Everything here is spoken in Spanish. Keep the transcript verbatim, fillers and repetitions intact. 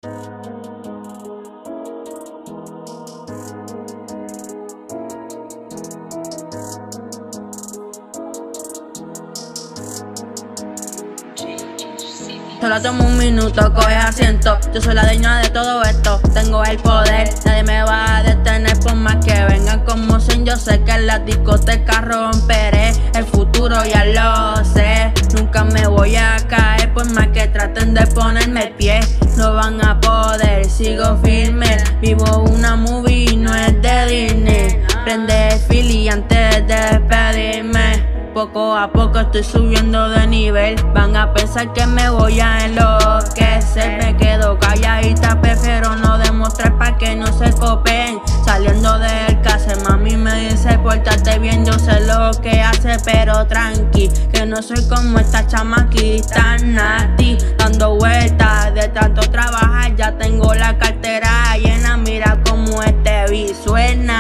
Solo tomo un minuto, coge asiento. Yo soy la dueña de todo esto. Tengo el poder, nadie me va a detener por más que vengan como son. Yo sé que en la discoteca romperé el futuro, ya lo sé. Nunca me voy a caer por más que traten de ponerme pie. No van a poder, sigo firme. Vivo una movie y no es de Disney. Prende el fili antes de despedirme. Poco a poco estoy subiendo de nivel. Van a pensar que me voy a enloquecer. Me quedo calladita, prefiero no demostrar pa' que no se copien. Saliendo del cárcel, mami me dice pórtate bien. Yo sé lo que hace, pero tranqui, que no soy como esta chamaquita Nati. Dando vueltas de tanto trabajar, ya tengo la cartera llena. Mira cómo este beat suena.